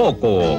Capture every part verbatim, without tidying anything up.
poco.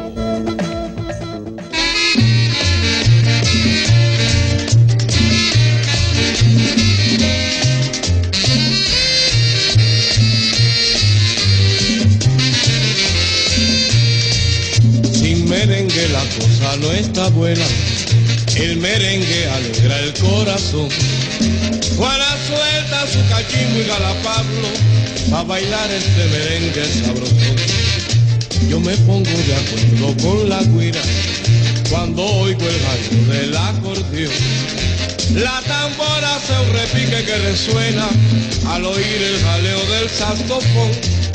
Sin merengue la cosa no está buena, el merengue alegra el corazón. Juana suelta su cachimbo y gala Pablo pa' bailar este merengue sabroso. Yo me pongo de acuerdo con la guira cuando oigo el jaleo del acordeón. La tambora hace un repique que resuena al oír el jaleo del saxofón.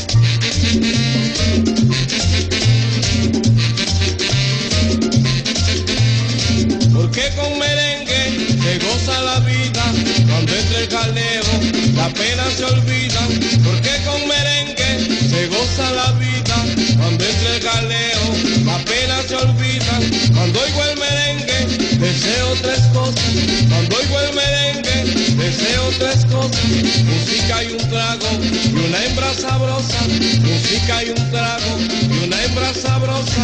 Porque con merengue se goza la vida, cuando entra el jaleo la pena se olvida. Porque con merengue se goza la vida, cuando entra el jaleo la pena se olvida. Cuando oigo el merengue deseo tres cosas, cuando oigo el merengue deseo tres cosas: música y un trago y una hembra sabrosa, música y un trago y una hembra sabrosa.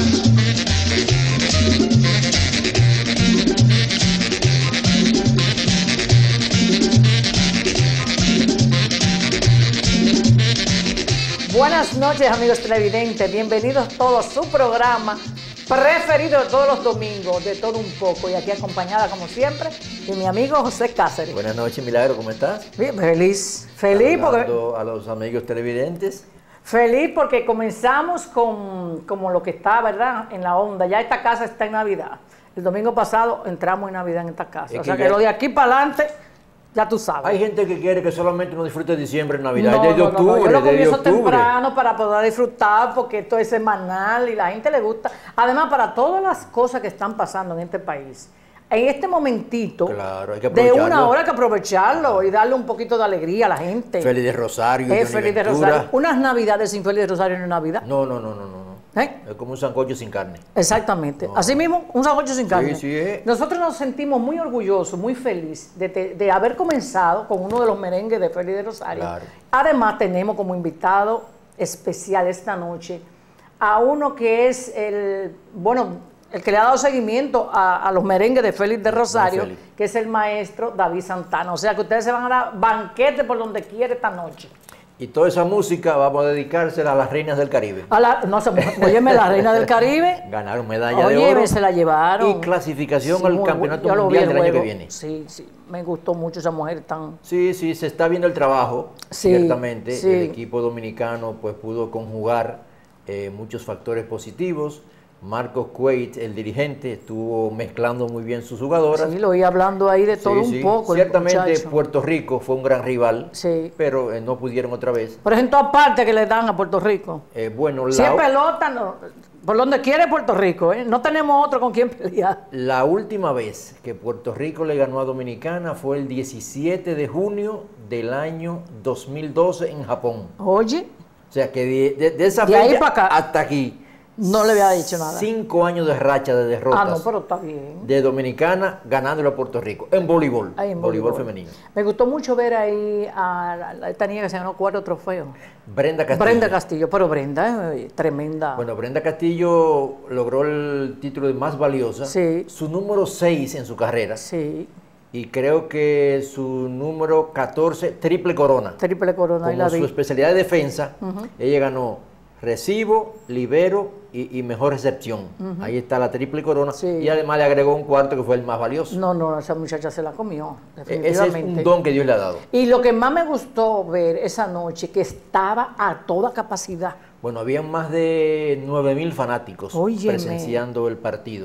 Buenas noches, amigos televidentes, bienvenidos todos a su programa preferido de todos los domingos, de todo un poco, y aquí acompañada como siempre de mi amigo José Cáceres. Buenas noches, Milagro, ¿cómo estás? Bien, feliz, feliz porque, a los amigos televidentes. Feliz porque comenzamos con como lo que está, ¿verdad?, en la onda. Ya esta casa está en Navidad. El domingo pasado entramos en Navidad en esta casa. Es o sea que que ya... lo de aquí para adelante, ya tú sabes. Hay gente que quiere que solamente uno disfrute diciembre en Navidad, no, desde no, octubre, no, no. Yo lo desde comienzo octubre. temprano para poder disfrutar, porque esto es semanal y la gente le gusta. Además, para todas las cosas que están pasando en este país, en este momentito, claro, hay que de una hora hay que aprovecharlo, ah, y darle un poquito de alegría a la gente. Feliz de Rosario. Es Feliz de Rosario. Unas Navidades sin Feliz de Rosario no es Navidad. No, no, no, no, no. ¿Eh? Es como un sancocho sin carne. Exactamente. No. Así mismo, un sancocho sin carne. Sí, sí, eh. Nosotros nos sentimos muy orgullosos, muy felices de, de, de haber comenzado con uno de los merengues de Feliz de Rosario. Claro. Además, tenemos como invitado especial esta noche a uno que es el, bueno, el que le ha dado seguimiento a, a los merengues de Félix de Rosario, que es el maestro David Santana. O sea que ustedes se van a dar banquete por donde quiera esta noche. Y toda esa música vamos a dedicársela a las reinas del Caribe. A la, no, se, óyeme, la reina del Caribe. Ganaron medalla Óyeme, de oro. se la llevaron. Y clasificación sí, al muy, campeonato yo mundial del juego. año que viene. Sí, sí, me gustó mucho esa mujer tan... Sí, sí, se está viendo el trabajo, sí, ciertamente. Sí. El equipo dominicano pues pudo conjugar eh, muchos factores positivos. Marcos Cueit, el dirigente, estuvo mezclando muy bien sus jugadoras. Sí, lo oí hablando ahí de todo sí, un sí. poco. Ciertamente Puerto Rico fue un gran rival, sí, pero eh, no pudieron otra vez. Pero es en todas partes que le dan a Puerto Rico. Eh, bueno, si la... es pelota, no, por donde quiere Puerto Rico, ¿eh? No tenemos otro con quien pelear. La última vez que Puerto Rico le ganó a Dominicana fue el diecisiete de junio del año dos mil doce en Japón. Oye. O sea que de, de, de esa de fecha ahí para acá, hasta aquí. No le había dicho nada. Cinco años de racha de derrotas. Ah, no, pero está bien. De Dominicana ganándole a Puerto Rico. En voleibol. Ahí en voleibol, voleibol femenino. Me gustó mucho ver ahí a, a esta niña que se ganó cuatro trofeos. Brenda Castillo. Brenda Castillo, pero Brenda es tremenda. Bueno, Brenda Castillo logró el título de más valiosa. Sí. Su número seis en su carrera. Sí. Y creo que su número catorce, triple corona. Triple corona. Como y la su vi. especialidad de defensa, uh-huh. ella ganó recibo, libero y, y mejor recepción. Uh-huh. Ahí está la triple corona. Sí. Y además le agregó un cuarto que fue el más valioso. No, no, esa muchacha se la comió, Ese definitivamente. es un don que Dios le ha dado. Y lo que más me gustó ver esa noche, que estaba a toda capacidad. Bueno, habían más de nueve mil fanáticos Óyeme. presenciando el partido.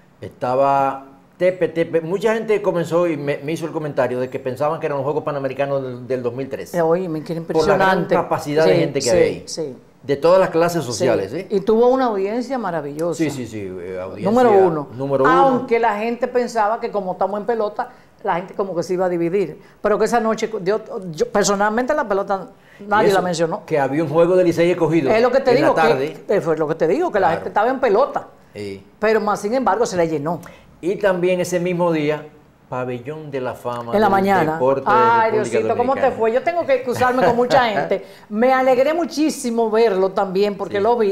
Estaba tepe, tepe. Mucha gente comenzó y me, me hizo el comentario de que pensaban que eran los Juegos Panamericanos del, del dos mil trece. Oye, me quiere impresionante. Por la gran capacidad sí, de gente que sí, había ahí. Sí. De todas las clases sociales. Sí. ¿eh? Y tuvo una audiencia maravillosa. Sí, sí, sí. Eh, audiencia, número uno. Número uno. Aunque la gente pensaba que como estamos en pelota, la gente como que se iba a dividir. Pero que esa noche, yo, yo personalmente la pelota nadie la mencionó. Que había un juego de Licey escogido. Es lo que te en digo. la tarde. Que, fue lo que te digo, que claro. la gente estaba en pelota. Sí. Pero más sin embargo se le llenó. Y también ese mismo día, Pabellón de la Fama en la del mañana. Deporte Ay, de Diosito, Dominicana. ¿cómo te fue? Yo tengo que excusarme con mucha gente. Me alegré muchísimo verlo también porque sí. lo vi.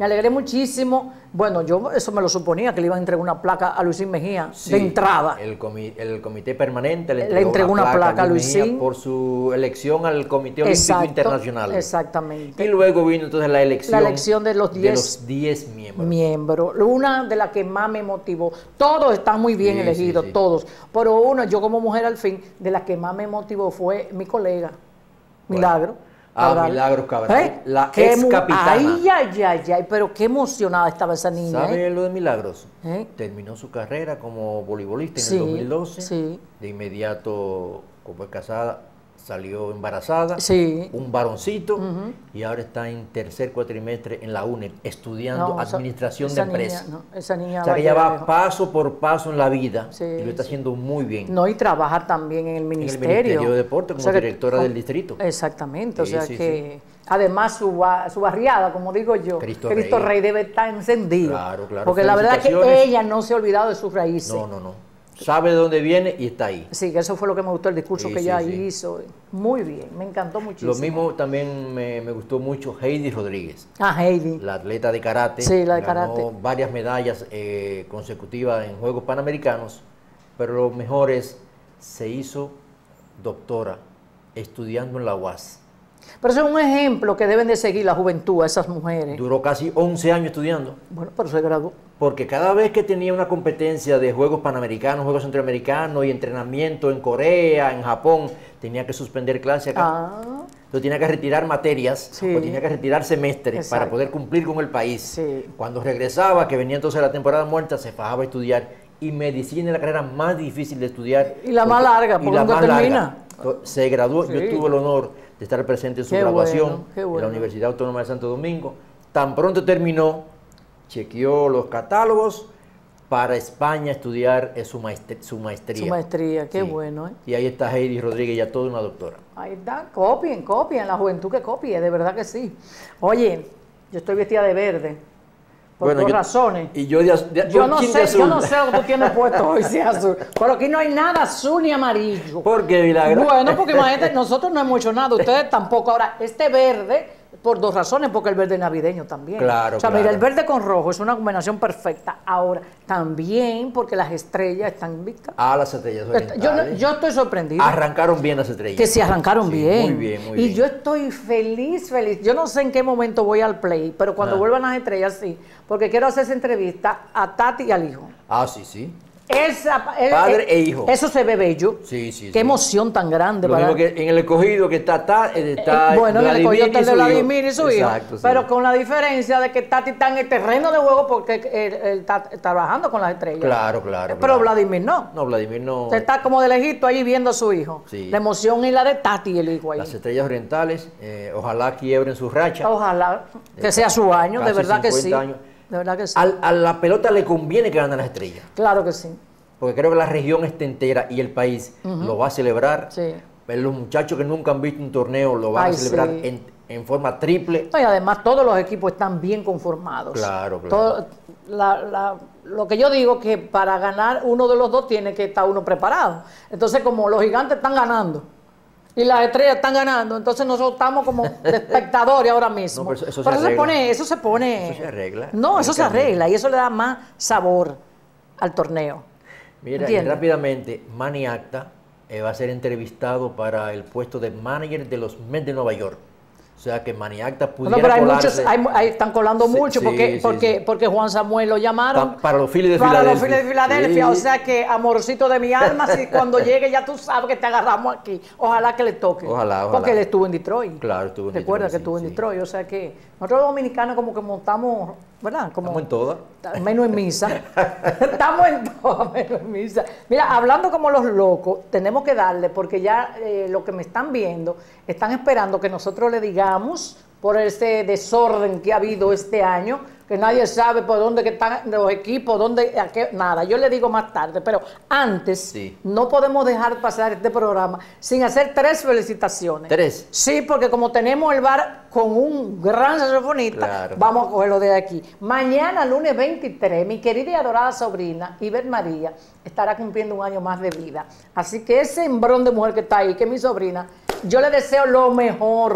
Me alegré muchísimo. Bueno, yo eso me lo suponía, que le iban a entregar una placa a Luisín Mejía sí, de entrada. El, comi el comité permanente le entregó, le entregó una, una placa, placa a Luisín Mejía por su elección al Comité Olímpico Exacto, Internacional. Exactamente. Y luego vino entonces la elección, la elección de los diez miembros. miembros. Una de las que más me motivó. Todos están muy bien sí, elegidos, sí, sí. todos. Pero una, yo como mujer al fin, de las que más me motivó fue mi colega, bueno. Milagro. Ah, Cabral. Milagros Cabral, ¿Eh? La ex capitana. Ay, ay, ay, ay, pero qué emocionada estaba esa niña. ¿Sabe ¿eh? lo de Milagros? ¿Eh? Terminó su carrera como voleibolista en sí, el dos mil doce. Sí. De inmediato, como es casada, salió embarazada, sí. un varoncito, uh-huh. y ahora está en tercer cuatrimestre en la UNED, estudiando no, administración esa, de empresas. Niña, no, esa niña o sea, que ella va paso por paso en la vida, sí, y lo está sí. haciendo muy bien. No, y trabaja también en el Ministerio. En el Ministerio de Deporte, como o sea, directora que, del distrito. Exactamente, sí, o sea sí, que... Sí. Además, su, su barriada, como digo yo, Cristo, Cristo Rey. Rey debe estar encendido. Claro, claro. Porque la verdad es que ella no se ha olvidado de sus raíces. No, no, no. Sabe de dónde viene y está ahí. Sí, que eso fue lo que me gustó, el discurso sí, que sí, ella sí. hizo. Muy bien, me encantó muchísimo. Lo mismo también me, me gustó mucho Heidi Rodríguez. Ah, Heidi. La atleta de karate. Sí, la de ganó karate. varias medallas eh, consecutivas en Juegos Panamericanos, pero lo mejor es, se hizo doctora estudiando en la U A S. Pero eso es un ejemplo que deben de seguir la juventud a esas mujeres. Duró casi once años estudiando. Bueno, pero se graduó. Porque cada vez que tenía una competencia de Juegos Panamericanos, Juegos Centroamericanos y entrenamiento en Corea, en Japón, tenía que suspender clases acá. Ah. Entonces tenía que retirar materias, sí. o tenía que retirar semestres Exacto. para poder cumplir con el país. Sí. Cuando regresaba, que venía entonces la temporada muerta, se fajaba a estudiar. Y medicina es la carrera más difícil de estudiar. Y la porque, más larga, porque nunca termina. Larga. Se graduó, sí. yo tuve el honor de estar presente en su qué graduación bueno, qué bueno. en la Universidad Autónoma de Santo Domingo. Tan pronto terminó, chequeó los catálogos para España estudiar su, maestr su maestría. Su maestría, qué sí. bueno. ¿eh? Y ahí está Heidi Rodríguez, ya toda una doctora. Ahí está, copien, copien, la juventud que copie, de verdad que sí. Oye, yo estoy vestida de verde. Por bueno, dos yo, razones. Y yo de, de, yo, no sé, yo no sé lo que tú tienes puesto hoy, si es azul. Pero aquí no hay nada azul ni amarillo. ¿Por qué, Milagro? Bueno, porque imagínate, nosotros no hemos hecho nada, ustedes tampoco. Ahora, este verde, por dos razones, porque el verde navideño también. Claro, O sea, claro. mira, el verde con rojo es una combinación perfecta. Ahora, también porque las estrellas están vistas. Ah, las estrellas orientales. Yo, no, yo estoy sorprendida. Arrancaron bien las estrellas. Que se arrancaron sí, bien. Muy bien, muy y bien. yo estoy feliz, feliz. Yo no sé en qué momento voy al play, pero cuando ah. vuelvan las estrellas, sí. Porque quiero hacer esa entrevista a Tati y al hijo. Ah, sí, sí. Esa, Padre eh, e hijo. Eso se ve bello. Sí, sí. Qué sí. emoción tan grande. Lo para... mismo que en el escogido que está, está, está eh, bueno, en el escogido está el de Vladimir y su hijo. Exacto, sí. Pero con la diferencia de que Tati está en el terreno de juego porque él, él está trabajando con las estrellas. Claro, claro. Pero claro. Vladimir no. No, Vladimir no. Usted está como de lejito ahí viendo a su hijo. Sí. La emoción es la de Tati y el hijo ahí. Las estrellas orientales, eh, ojalá quiebren su racha. Ojalá que sea su año, de verdad que sí. Años. De verdad que sí. Al, a la pelota le conviene que ganen las estrellas. Claro que sí. Porque creo que la región está entera y el país uh-huh. lo va a celebrar. Sí. Pero los muchachos que nunca han visto un torneo lo van Ay, a celebrar sí. en, en forma triple. No, y además todos los equipos están bien conformados. Claro, claro. Todo, la, la, lo que yo digo que para ganar uno de los dos tiene que estar uno preparado. Entonces, como los gigantes están ganando y las estrellas están ganando, entonces nosotros estamos como de espectadores ahora mismo. No, pero eso, eso, pero se eso se pone, eso se pone. Eso se arregla. No, eso se arregla y eso le da más sabor al torneo. Mira, y rápidamente, Manny Acta eh, va a ser entrevistado para el puesto de manager de los Mets de Nueva York. O sea que Manny Acta pudiera no, pero hay colarse. muchos, hay, hay, están colando sí, mucho porque, sí, porque, sí. porque Juan Samuel lo llamaron. Pa, para los Phillies de para Filadelfia. Para los Phillies de Filadelfia. Sí. O sea que, amorcito de mi alma, si cuando llegue ya tú sabes que te agarramos aquí. Ojalá que le toque. Ojalá, ojalá. Porque él estuvo en Detroit. Claro, estuvo en Recuerda Detroit. que estuvo sí, en sí. Detroit. O sea que nosotros los dominicanos como que montamos, ¿verdad? Como, Estamos en todas. Menos en misa. Estamos en todas, menos en misa. Mira, hablando como los locos, tenemos que darle, porque ya eh, lo que me están viendo, están esperando que nosotros le digamos por ese desorden que ha habido este año, que nadie sabe por dónde que están los equipos, dónde, a qué, nada. Yo le digo más tarde, pero antes sí. no podemos dejar pasar este programa sin hacer tres felicitaciones. ¿Tres? Sí, porque como tenemos el bar con un gran saxofonista, claro. vamos a cogerlo de aquí. Mañana, lunes veintitrés, mi querida y adorada sobrina, Iber María, estará cumpliendo un año más de vida. Así que ese embrón de mujer que está ahí, que es mi sobrina, yo le deseo lo mejor.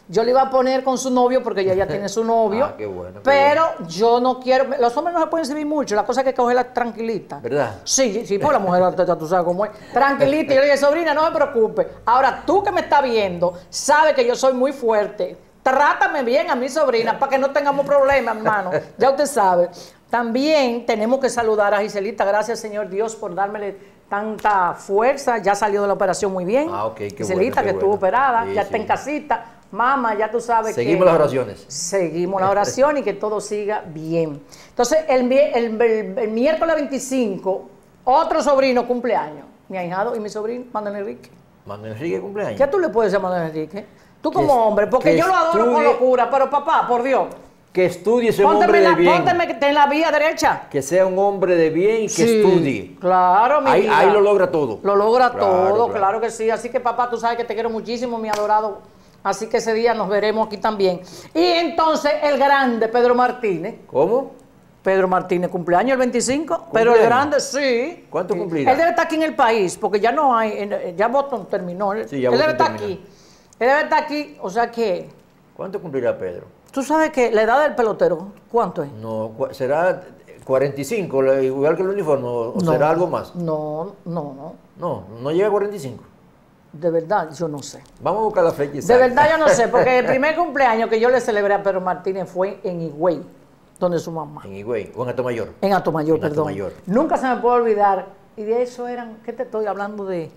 Yo le iba a poner con su novio porque ella ya tiene su novio. Ah, qué bueno. Qué pero bueno. yo no quiero. Los hombres no se pueden servir mucho. La cosa es que cogerla tranquilita. ¿Verdad? Sí, sí, pues la mujer, tú sabes cómo es. Tranquilita. Y yo le dije, sobrina, no me preocupes. Ahora, tú que me estás viendo, sabes que yo soy muy fuerte. Trátame bien a mi sobrina para que no tengamos problemas, hermano. Ya usted sabe. También tenemos que saludar a Giselita. Gracias, Señor Dios, por dármele tanta fuerza. Ya salió de la operación muy bien. Ah, ok, qué Giselita, bueno, qué que estuvo bueno. operada, Sí, ya sí. está en casita. Mamá, ya tú sabes Seguimos que... las oraciones. Seguimos la oración y que todo siga bien. Entonces, el, el, el, el miércoles veinticinco, otro sobrino cumpleaños. Mi ahijado y mi sobrino, Manuel Enrique. Manuel Enrique cumpleaños. ¿Qué tú le puedes decir a Manuel Enrique? Tú como Que- hombre, porque que yo lo adoro con estudie- locura, pero papá, por Dios, Que estudie, sea un pónteme, hombre de la, bien. pónteme en la vía derecha. Que sea un hombre de bien y que Sí, estudie. Claro, mi Ahí, vida. ahí lo logra todo. Lo logra Claro, todo, claro. claro que sí. Así que papá, tú sabes que te quiero muchísimo, mi adorado. Así que ese día nos veremos aquí también. Y entonces el grande Pedro Martínez. ¿Cómo? Pedro Martínez, cumpleaños el veinticinco, pero el ¿Cumpleaños? grande sí. ¿Cuánto Sí. cumplirá? Él debe estar aquí en el país, porque ya no hay, en- ya Boston terminó. Él, Sí, ya él debe Boston estar terminó. aquí. Él debe estar aquí, o sea que, ¿Cuánto cumplirá Pedro? tú sabes que la edad del pelotero, ¿cuánto es? No, cu- será cuarenta y cinco, la- igual que el uniforme, o o No. será algo más. No, no, no. No, no llega a cuarenta y cinco. De verdad, yo no sé. Vamos a buscar la fecha De exacta. verdad yo no sé, porque el primer cumpleaños que yo le celebré a Pedro Martínez fue en Higüey, donde su mamá. En Higüey, o en Atomayor. En Atomayor, En perdón. Atomayor. Nunca se me puede olvidar. Y de eso eran, ¿qué te estoy hablando? De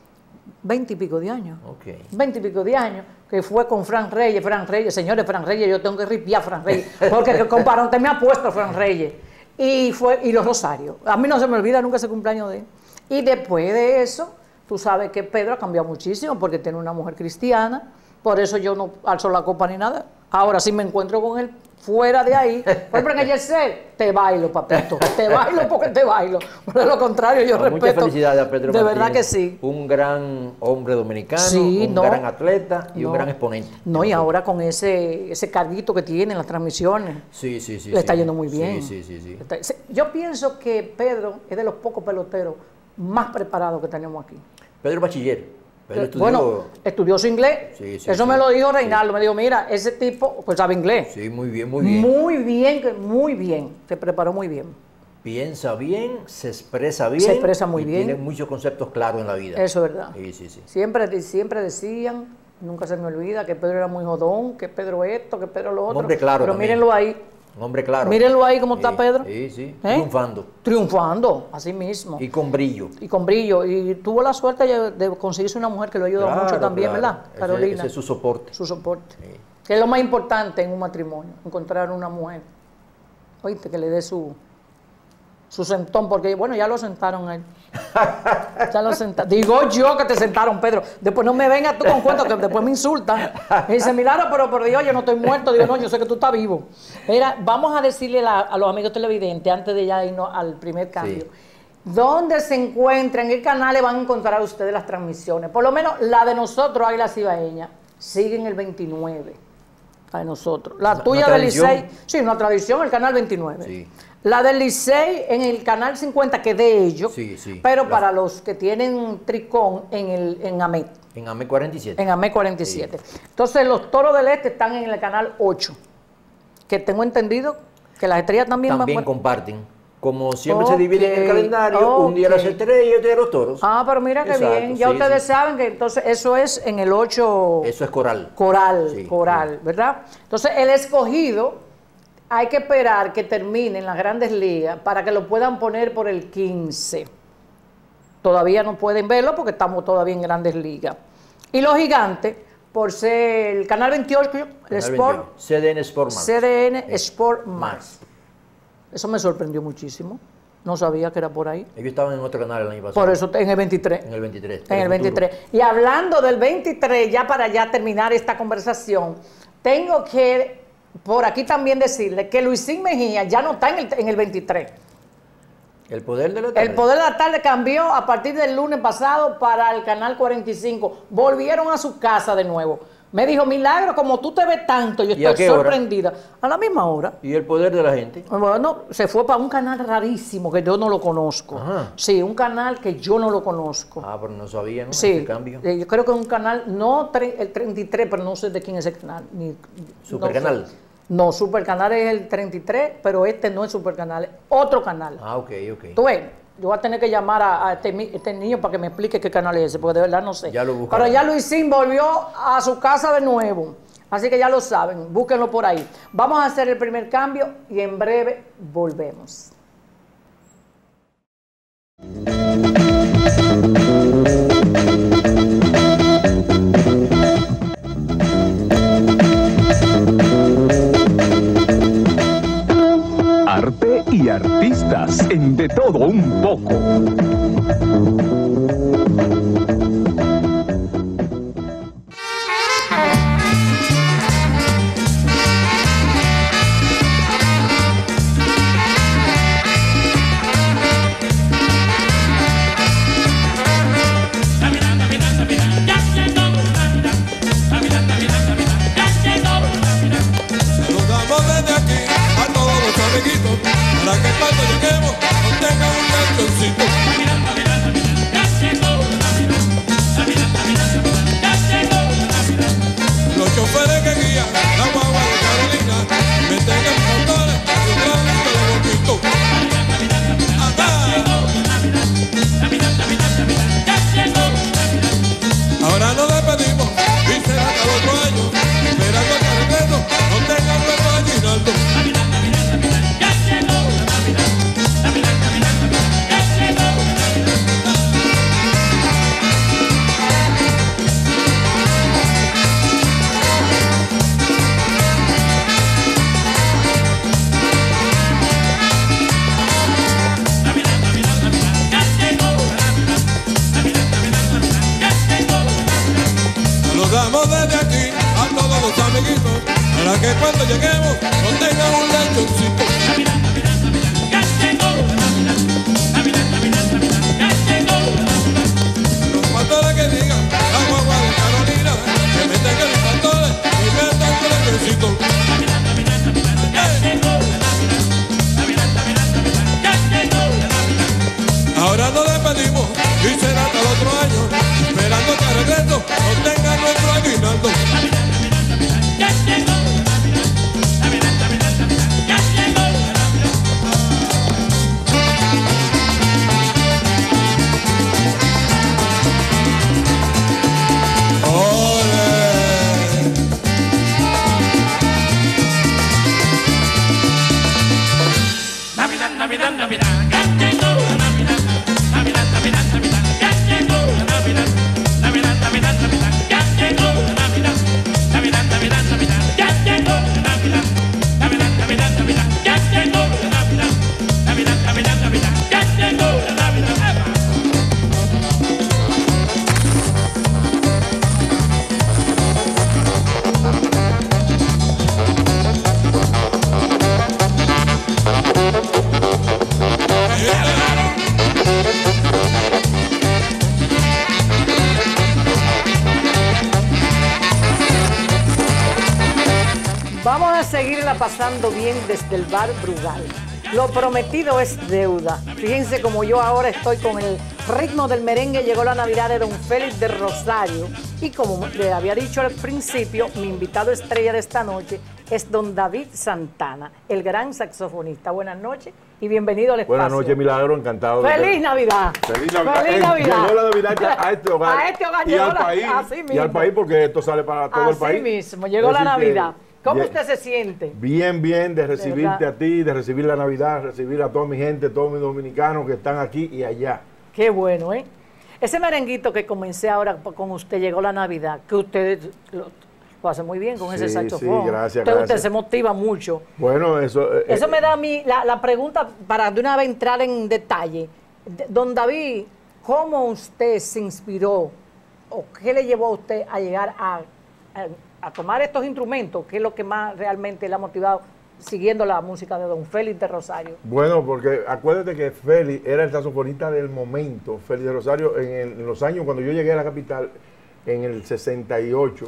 veinte y pico de años. Ok. Veinte y pico de años, que fue con Fran Reyes. Fran Reyes, señores, Fran Reyes, yo tengo que ripiar a Fran Reyes, porque que comparón, te me ha puesto Fran Reyes. Y fue, y los Rosarios. A mí no se me olvida nunca ese cumpleaños de él. Y después de eso, tú sabes que Pedro ha cambiado muchísimo porque tiene una mujer cristiana. Por eso yo no alzo la copa ni nada. Ahora sí me encuentro con él fuera de ahí. Por ejemplo, en el Yesel, te bailo, papito. Te bailo porque te bailo. Por lo contrario, yo No, respeto. muchas felicidades a Pedro De Martínez. verdad que sí. Un gran hombre dominicano, Sí, un no. gran atleta y No. un gran exponente. No, y ahora con ese, ese carguito que tiene en las transmisiones, Sí, sí, sí. le está sí. yendo muy bien. Sí, sí, sí, sí. Está- se- Yo pienso que Pedro es de los pocos peloteros más preparados que tenemos aquí. Pedro Bachiller. Pedro estudió... Bueno, estudió su inglés. Sí, sí, Eso sí, me lo dijo sí. Reinaldo. Me dijo, mira, ese tipo pues sabe inglés. Sí, muy bien, muy bien. Muy bien, que- muy bien. Se preparó muy bien. Piensa bien, se expresa bien. Se expresa muy y bien. Tiene muchos conceptos claros en la vida. Eso es verdad. Sí, sí, sí. Siempre, siempre decían, nunca se me olvida, que Pedro era muy jodón, que Pedro esto, que Pedro lo otro. hombre claro Pero también. mírenlo ahí. Un hombre claro. Mírenlo ahí cómo Sí, está Pedro. Sí, sí. ¿Eh? Triunfando. Triunfando, así mismo. Y con brillo. Y con brillo. Y tuvo la suerte de, de conseguirse una mujer que lo ayudó Claro, mucho también, claro. ¿verdad, Ese- Carolina? Ese es su soporte. Su soporte. Sí. Que es lo más importante en un matrimonio, encontrar una mujer. Oíste, que le dé su, su sentón, porque bueno, ya lo sentaron a él. Ya lo sentaron. Digo yo que te sentaron, Pedro. Después no me vengas tú con cuentos que después me insultan. Me dice, Milagro, pero por Dios, yo no estoy muerto. Digo, no, yo sé que tú estás vivo. Mira, vamos a decirle la- a los amigos televidentes, antes de ya irnos al primer cambio. Sí. ¿Dónde se encuentran? ¿En qué canales van a encontrar ustedes las transmisiones? Por lo menos la de nosotros, Águila Cibaeña, sigue en el veintinueve. La de nosotros. La Una- tuya una del tradición. Licey, sí, una tradición, el canal veintinueve. Sí. La del Licey en el canal cincuenta, que es de ellos, Sí, sí. pero La- para los que tienen tricón en, el, en AMET, En A M E cuarenta y siete. en AMET cuarenta y siete. Entonces los Toros del Este están en el canal ocho, que tengo entendido que las estrellas también, También van... comparten. Como siempre Ok, se divide en el calendario, un día ok. las estrellas y otro día los toros. Ah, pero mira qué Exacto, bien. Ya sí, ustedes sí. saben que entonces eso es en el ocho... Eso es coral. Coral, Sí, coral, ¿verdad? Entonces, el escogido, hay que esperar que termine en las grandes ligas para que lo puedan poner por el quince. Todavía no pueden verlo porque estamos todavía en grandes ligas. Y los gigantes, por ser el canal veintiocho, el Canal Sport, veintiocho. C D N Sport Max. C D N Eh, Sport Max. Eso me sorprendió muchísimo. No sabía que era por ahí. Ellos estaban en otro canal el año pasado. Por eso en el veintitrés. En el veintitrés. En el veintitrés. Y hablando del veintitrés, ya para ya terminar esta conversación, tengo que por aquí también decirle que Luisín Mejía ya no está en el, en el veintitrés. El poder de la tarde. El Poder de la Tarde cambió a partir del lunes pasado para el canal cuarenta y cinco. Volvieron a su casa de nuevo. Me dijo, Milagro, como tú te ves tanto, yo estoy sorprendida. Hora? A la misma hora. ¿Y el poder de la gente? Bueno, se fue para un canal rarísimo que yo no lo conozco. Ajá. Sí, un canal que yo no lo conozco. Ah, pero no sabía, ¿no? Sí, este cambio. Yo creo que es un canal, no el treinta y tres, pero no sé de quién es el canal. Ni, ¿Supercanal? No, sé. No, Supercanal es el treinta y tres, pero este no es Supercanal, es otro canal. Ah, ok, ok. Tú ves, yo voy a tener que llamar a, a este, este niño para que me explique qué canal es ese, porque de verdad no sé. Ya lo buscaré. Pero ya Luisín volvió a su casa de nuevo, así que ya lo saben, búsquenlo por ahí. Vamos a hacer el primer cambio y en breve volvemos. Arte y artistas en De Todo Un Poco. Para que cuando lleguemos no tenga un lechoncito. Los choferes que guían la guagua de Carolina me tengan motores y un granito de boquito. Ahora nos despedimos y será hasta el otro año, esperando que el reto no tenga nuestro aguinaldo. Saludamos desde aquí a todos los amiguitos, para que cuando lleguemos no tengan un lechoncito. Los pastores que digan la guagua de Carolina, que me tengan los pastores y me tengan el lechoncito. Ahora nos despedimos y será hasta el otro año, esperando que al regreso no tenga nuestro aguinaldo. Navidad, Navidad, Navidad, ya llegó la Navidad. Navidad, Navidad, Navidad, ya llegó la Navidad. Navidad, Navidad, Navidad, ya llegó la Navidad. Navidad, Navidad, Navidad, ya llegó la Navidad. Navidad, Navidad, Navidad, ya llegó la Navidad. Navidad, Navidad, Navidad, ya llegó la Navidad. Vamos a seguirla pasando bien desde el bar Brugal. Lo prometido es deuda. Fíjense como yo ahora estoy con el ritmo del merengue. Llegó la Navidad de Don Félix de Rosario. Y como le había dicho al principio, mi invitado estrella de esta noche es Don David Santana, el gran saxofonista. Buenas noches y bienvenido al espacio. Buenas noches, Milagro, encantado. ¡Feliz Navidad! ¡Feliz Navidad! ¡Feliz Eh, Navidad! Llegó la Navidad a este hogar. A este hogar y llegó al la- país. así mismo. Y al país porque esto sale para todo Así el país. mismo, llegó la Así que, Navidad. ¿Cómo bien- usted se siente? Bien, bien, de recibirte verdad. a ti, de recibir la Navidad, recibir a toda mi gente, todos mis dominicanos que están aquí y allá. Qué bueno, ¿eh? Ese merenguito que comencé ahora con usted, llegó la Navidad, que usted lo, lo hace muy bien con ese Sí, saxofón. sí, gracias, usted, gracias. usted se motiva mucho. Bueno, eso... eh, Eso eh, me da a mí la, la pregunta para de una vez entrar en detalle. De- Don David, ¿cómo usted se inspiró o qué le llevó a usted a llegar a, a, a tomar estos instrumentos? ¿Qué es lo que más realmente le ha motivado siguiendo la música de Don Félix de Rosario? Bueno, porque acuérdate que Félix era el saxofonista del momento. Félix de Rosario, en, el- en los años cuando yo llegué a la capital, en el sesenta y ocho,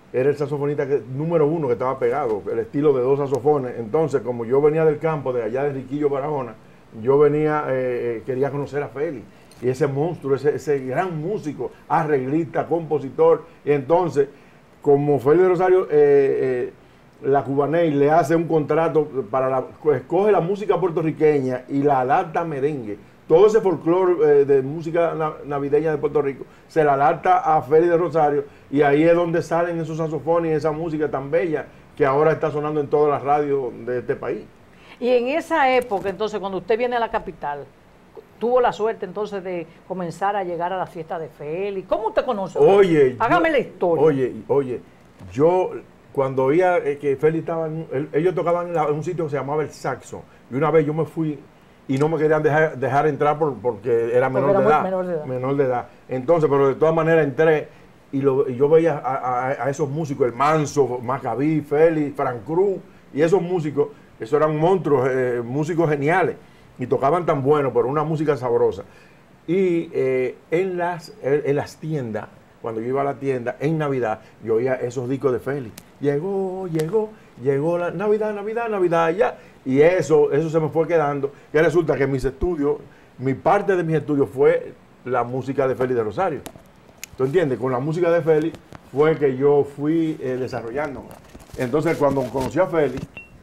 era el saxofonista que, número uno que estaba pegado, el estilo de dos saxofones. Entonces, como yo venía del campo, de allá de Riquillo, Barahona, yo venía, eh, quería conocer a Félix. Y ese monstruo, ese, ese gran músico, arreglista, compositor. Y entonces, como Félix de Rosario, eh, eh, la Cubaney le hace un contrato para la, escoge la música puertorriqueña y la adapta a merengue. Todo ese folclore eh, de música navideña de Puerto Rico se la adapta a Félix de Rosario, y ahí es donde salen esos saxofones y esa música tan bella que ahora está sonando en todas las radios de este país. Y en esa época, entonces, cuando usted viene a la capital, tuvo la suerte entonces de comenzar a llegar a la fiesta de Félix. ¿Cómo usted conoce? Oye, hágame yo, la historia. Oye, oye, yo cuando oía que Félix estaba, en, él, ellos tocaban en, la, en un sitio que se llamaba El Saxo, y una vez yo me fui y no me querían dejar, dejar entrar por, porque era, menor, porque era de edad, menor de edad. Menor de edad. Entonces, pero de todas maneras entré y, lo, y yo veía a, a, a esos músicos, el Manso, Macabí, Félix, Frank Cruz, y esos músicos, esos eran monstruos, eh, músicos geniales, y tocaban tan bueno, pero una música sabrosa. Y eh, en, las, en, en las tiendas, cuando yo iba a la tienda, en Navidad, yo oía esos discos de Félix. Llegó, llegó, llegó la Navidad, Navidad, Navidad, ya. Y eso, eso se me fue quedando, que resulta que mis estudios, mi parte de mis estudios fue la música de Félix de Rosario. ¿Tú entiendes? Con la música de Félix fue que yo fui eh, desarrollándome. Entonces, cuando conocí a Félix,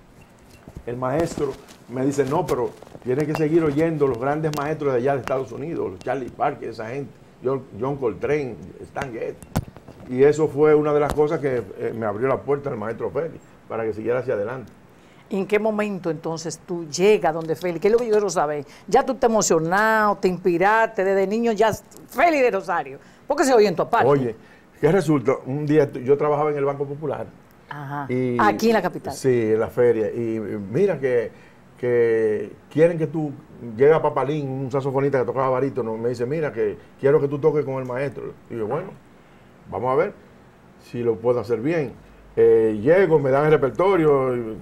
el maestro me dice, no, pero tienes que seguir oyendo los grandes maestros de allá de Estados Unidos, los Charlie Parker, esa gente, John, John Coltrane, Stan Getz. Y eso fue una de las cosas que eh, me abrió la puerta al maestro Félix, para que siguiera hacia adelante. ¿En qué momento entonces tú llegas donde Félix? ¿Qué es lo que yo quiero saber? Ya tú te emocionado, te inspiraste, desde niño ya Félix de Rosario. ¿Por qué se oye en tu parte? Oye, ¿qué resulta? Un día yo trabajaba en el Banco Popular. Ajá. Y, aquí en la capital. Sí, en la feria. Y mira que, que quieren que tú, llega Papalín, un saxofonista que tocaba barítono, me dice, mira que quiero que tú toques con el maestro. Y yo, bueno, vamos a ver si lo puedo hacer bien. Eh, llego, me dan el repertorio y,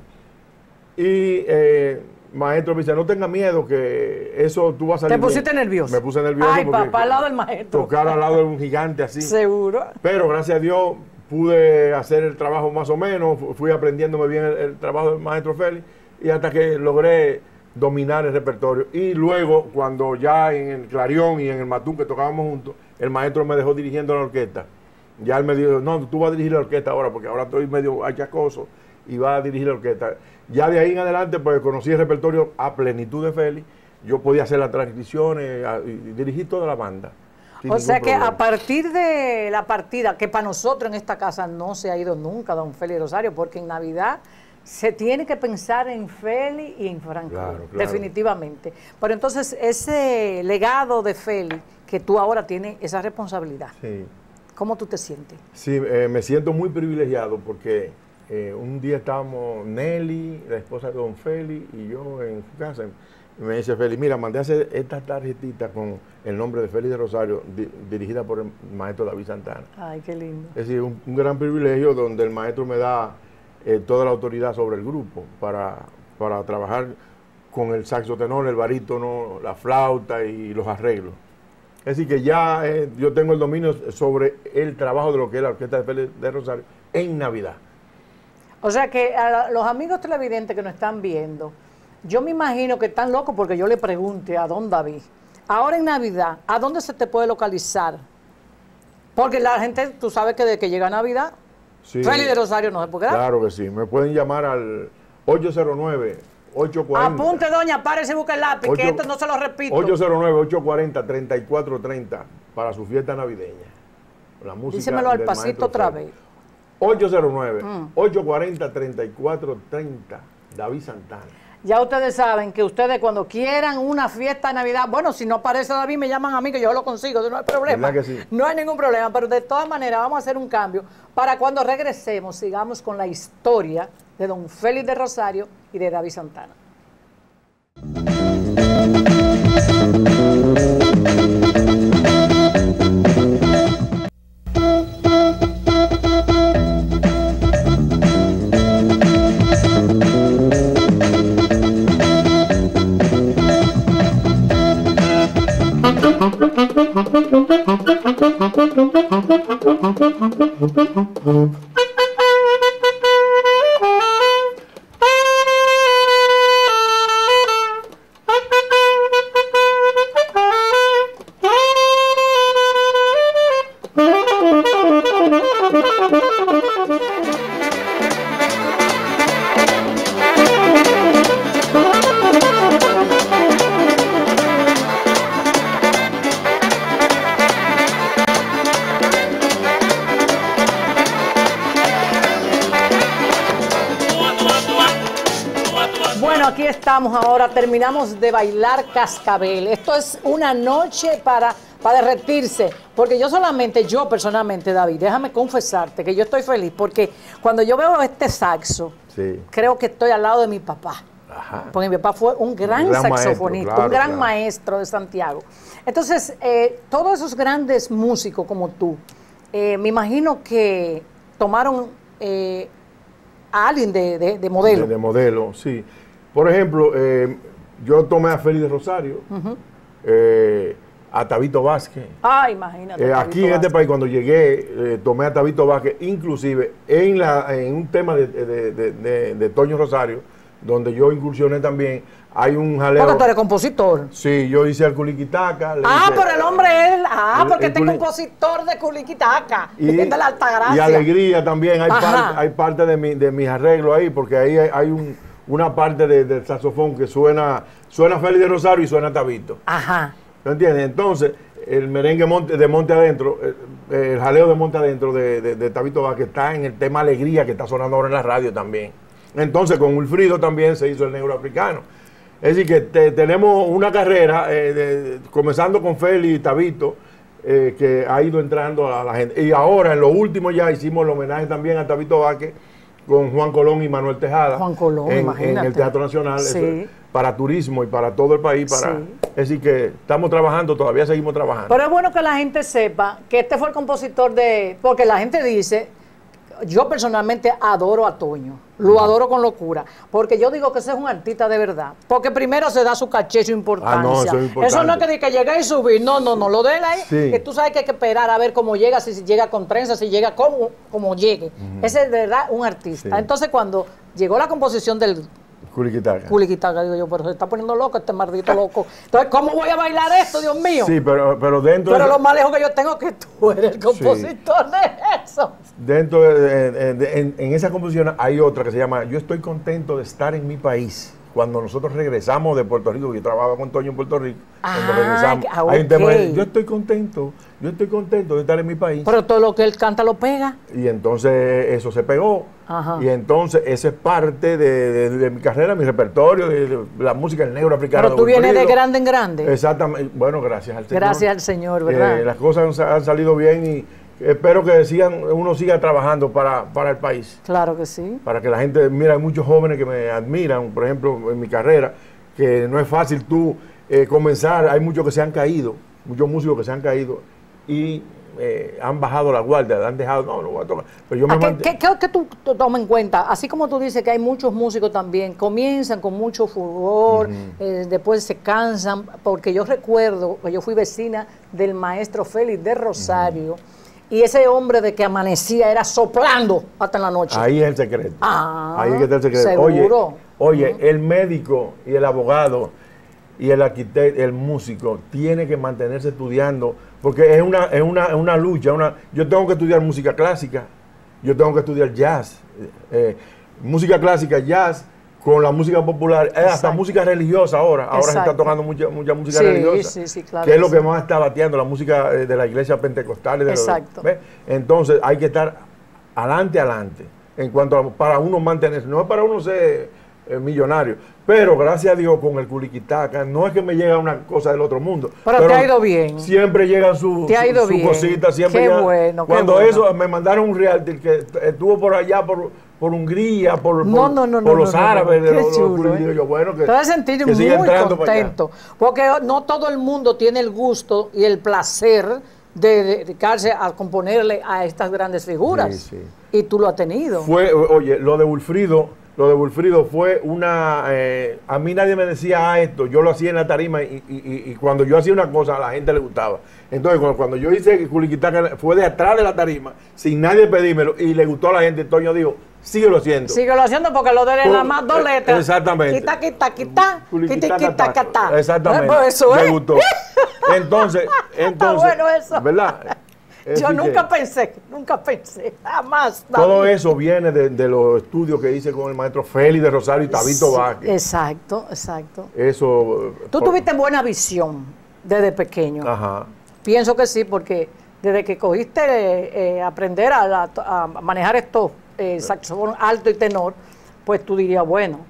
y eh, maestro me dice, no tenga miedo que eso tú vas a salir. ¿Te pusiste bien. nervioso? Me puse nervioso. Ay, porque papá, al lado del maestro. Tocar al lado de un gigante así. Seguro. Pero gracias a Dios pude hacer el trabajo más o menos, fui aprendiéndome bien el, el trabajo del maestro Félix, y hasta que logré dominar el repertorio. Y luego, cuando ya en el Clarión y en el Matún, que tocábamos juntos, el maestro me dejó dirigiendo la orquesta. Ya él me dijo, no, tú vas a dirigir la orquesta ahora, porque ahora estoy medio achacoso y vas a dirigir la orquesta. Ya de ahí en adelante, pues conocí el repertorio a plenitud de Félix. Yo podía hacer las transcripciones a, y dirigir toda la banda. O sea que problema. A partir de la partida, que para nosotros en esta casa no se ha ido nunca don Félix Rosario, porque en Navidad se tiene que pensar en Félix y en Franco, claro, claro. definitivamente. Pero entonces ese legado de Félix, que tú ahora tienes esa responsabilidad, sí. ¿Cómo tú te sientes? Sí, eh, me siento muy privilegiado porque eh, un día estábamos Nelly, la esposa de don Félix, y yo en su casa. Y me dice Félix, mira, mandé a hacer esta tarjetita con el nombre de Félix de Rosario, di, dirigida por el maestro David Santana. Ay, qué lindo. Es decir, un, un gran privilegio donde el maestro me da eh, toda la autoridad sobre el grupo para, para trabajar con el saxo tenor, el barítono, la flauta y los arreglos. Es decir, que ya eh, yo tengo el dominio sobre el trabajo de lo que es la orquesta de Félix de Rosario en Navidad. O sea que a los amigos televidentes que nos están viendo, yo me imagino que están locos porque yo le pregunte a don David, ahora en Navidad, ¿a dónde se te puede localizar? Porque la gente, tú sabes que desde que llega Navidad, sí, Félix de Rosario no se puede quedar. Claro que sí, me pueden llamar al ocho cero nueve, ocho cuatro cero. Apunte, doña, párese y busque el lápiz, ocho, que esto no se lo repito. ocho cero nueve, ocho cuatro cero, tres cuatro tres cero para su fiesta navideña. La música. Dísemelo al pasito otra vez. ocho cero nueve, ocho cuatro cero, tres cuatro tres cero, David Santana. Ya ustedes saben que ustedes cuando quieran una fiesta de Navidad, bueno, si no aparece David, me llaman a mí que yo lo consigo, no hay problema. ¿Verdad que sí? No hay ningún problema, pero de todas maneras vamos a hacer un cambio para cuando regresemos, sigamos con la historia de don Félix de Rosario y de David Santana. Thank you. estamos ahora, terminamos de bailar cascabel. Esto es una noche para, para derretirse, porque yo solamente, yo personalmente, David, déjame confesarte que yo estoy feliz, porque cuando yo veo este saxo, sí. creo que estoy al lado de mi papá. Ajá. Porque mi papá fue un gran, un gran saxofonista, maestro, claro, un gran claro. maestro de Santiago. Entonces, eh, todos esos grandes músicos como tú, eh, me imagino que tomaron eh, a alguien de, de, de modelo. De, de modelo, sí. Por ejemplo, eh, yo tomé a Félix de Rosario, uh-huh. eh, a Tabito Vázquez. Ah, imagínate. Eh, aquí en Vázquez. Este país, cuando llegué, eh, tomé a Tabito Vázquez, inclusive en, la, en un tema de, de, de, de, de Toño Rosario, donde yo incursioné también, hay un jaleo. Porque tú eres compositor. Sí, yo hice el Culiquitaca. Ah, hice, pero el hombre es, ah, porque este es compositor de Culiquitaca, y es de la Altagracia. Y Alegría también, hay parte, hay parte de, mi, de mis arreglos ahí, porque ahí hay, hay un, una parte de, del saxofón que suena, suena Félix de Rosario y suena Tabito. Ajá. ¿Me entiendes? Entonces, el merengue monte, de Monte Adentro, el, el jaleo de Monte Adentro de, de, de Tabito Vázquez está en el tema Alegría, que está sonando ahora en la radio también. Entonces, con Wilfrido también se hizo el negro africano. Es decir, que te, tenemos una carrera, eh, de, comenzando con Félix y Tabito, eh, que ha ido entrando a la gente. Y ahora, en lo último ya, hicimos el homenaje también a Tabito Vázquez con Juan Colón y Manuel Tejada. Juan Colón, en, imagínate. En el Teatro Nacional, sí. eso, para turismo y para todo el país. Para, sí. Es decir, que estamos trabajando, todavía seguimos trabajando. Pero es bueno que la gente sepa que este fue el compositor de... Porque la gente dice... Yo personalmente adoro a Toño, lo adoro con locura, porque yo digo que ese es un artista de verdad, porque primero se da su caché, su importancia. Ah, no, eso, es importante. Eso no es que, que llegue y subir, no, no, no, lo de él ahí, sí. que tú sabes que hay que esperar a ver cómo llega, si, si llega con trenza, si llega como, como llegue. Uh-huh. Ese es de verdad un artista. Sí. Entonces cuando llegó la composición del... Culiquitaca. Culiquitaca, digo yo, pero se está poniendo loco este maldito loco. Entonces, ¿cómo voy a bailar esto, Dios mío? Sí, pero, pero dentro... Pero de... lo más lejos que yo tengo es que tú eres el compositor sí. de eso. Dentro de, de, de en, en esa composición hay otra que se llama Yo estoy contento de estar en mi país. Cuando nosotros regresamos de Puerto Rico, yo trabajaba con Toño en Puerto Rico, ah, cuando regresamos, okay. hay un tema de, yo estoy contento, yo estoy contento de estar en mi país. Pero todo lo que él canta lo pega. Y entonces eso se pegó. Ajá. Y entonces esa es parte de, de, de mi carrera, mi repertorio, de, de la música del negro africano. Pero tú vienes de grande en grande. Exactamente. Bueno, gracias al Señor. Gracias al Señor, ¿verdad? Eh, las cosas han, han salido bien y espero que sigan, uno siga trabajando para, para el país. Claro que sí. Para que la gente, mira, hay muchos jóvenes que me admiran, por ejemplo, en mi carrera, que no es fácil tú eh, comenzar, hay muchos que se han caído, muchos músicos que se han caído y eh, han bajado la guardia, han dejado, no, no voy a tocar. Pero yo me ¿Qué, ¿qué, qué, qué tú tomas en cuenta? Así como tú dices que hay muchos músicos también, comienzan con mucho furor, uh-huh. eh, después se cansan, porque yo recuerdo que yo fui vecina del maestro Félix de Rosario, uh-huh. Y ese hombre de que amanecía era soplando hasta en la noche. Ahí es el secreto. Ah, ahí es que está el secreto. ¿seguro? Oye, oye uh-huh. el médico y el abogado y el arquitecto, el músico, tiene que mantenerse estudiando, porque es una, es una, es una lucha. Una, yo tengo que estudiar música clásica, yo tengo que estudiar jazz, eh, música clásica, jazz, con la música popular, eh, hasta música religiosa ahora. Ahora Exacto. se está tocando mucha, mucha música sí, religiosa, sí, sí, claro que es lo sí. que más está bateando, la música de la iglesia pentecostal. De Exacto. Los, Entonces hay que estar adelante, adelante, en cuanto a, para uno mantenerse, no es para uno ser eh, millonario, pero gracias a Dios con el Culiquitaca, no es que me llega una cosa del otro mundo. Pero, pero te ha ido bien. Siempre llegan sus su, su cositas, siempre qué llegan, bueno, cuando qué eso bueno. me mandaron un reality que estuvo por allá, por... por Hungría, por, no, por, no, no, por no, los no, árabes, no, no. de los, chulo, los ¿eh? yo, bueno, que, te vas a sentir que muy contento, porque no todo el mundo tiene el gusto y el placer de dedicarse a componerle a estas grandes figuras, sí, sí. y tú lo has tenido. Fue, oye, lo de Wilfrido, lo de Wilfrido fue una, eh, a mí nadie me decía ah, esto, yo lo hacía en la tarima y, y, y, y cuando yo hacía una cosa a la gente le gustaba. Entonces cuando, cuando yo hice Culiquitaca fue de atrás de la tarima, sin nadie pedírmelo y le gustó a la gente, Toño dijo, síguelo haciendo. Síguelo haciendo porque lo de él nada más dos letras. Exactamente. Quita, quita, quita, quita, quita, quita. Exactamente. Pues eso me es. gustó. Entonces, entonces, ah, bueno eso. ¿verdad? Es yo nunca que, pensé, nunca pensé, jamás. David. Todo eso viene de, de los estudios que hice con el maestro Félix de Rosario y Tabito sí, Vázquez. Exacto, exacto. Eso. Tú por... tuviste buena visión desde pequeño. Ajá. Pienso que sí, porque desde que cogiste eh, eh, aprender a, a, a manejar estos eh, saxofón alto y tenor, pues tú dirías, bueno,